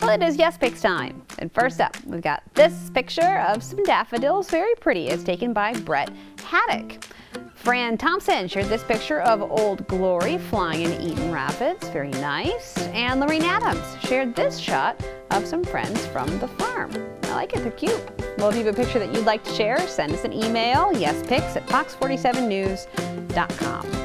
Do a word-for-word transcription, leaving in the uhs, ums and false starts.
Well, it is Yes Pics time. And first up, we've got this picture of some daffodils. Very pretty. It's taken by Brett Haddock. Fran Thompson shared this picture of Old Glory flying in Eaton Rapids. Very nice. And Lorraine Adams shared this shot of some friends from the farm. I like it. They're cute. Well, if you have a picture that you'd like to share, send us an email, yes pics at fox forty-seven news dot com.